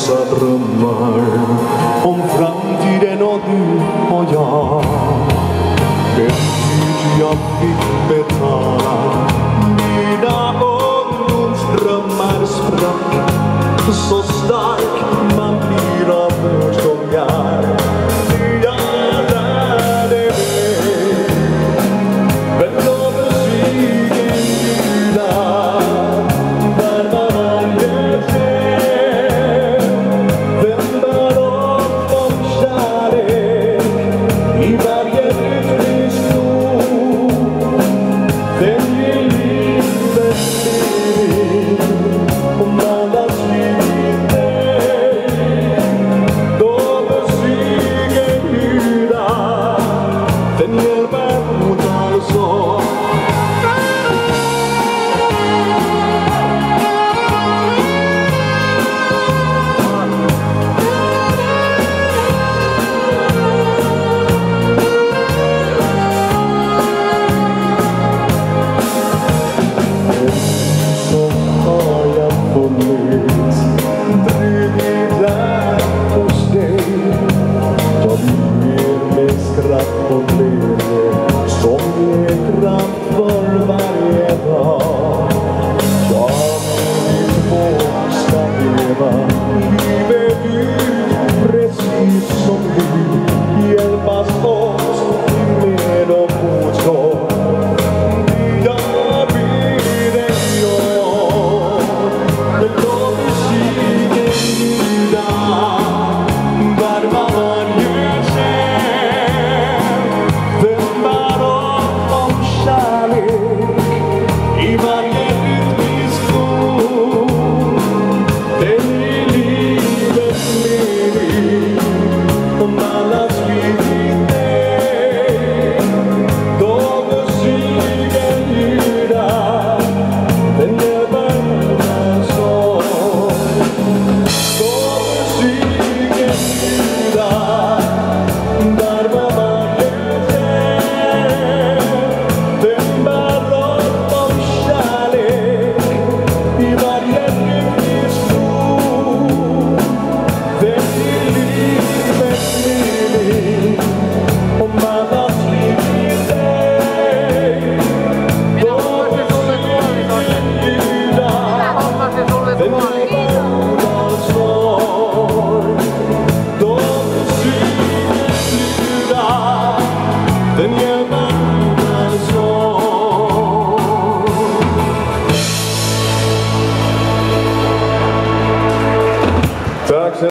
rosa drömmar om framtiden och du och jag. Det dyrt jag fick betala, mina ungdomsdrömmar sprack. Så stark man blir av motgångar. Jag lärde mig, men då musiken gillar, där man anger sig, vänder upp om kärlek i varje rytmisk ton. Den ger livet mening om allas liv. Love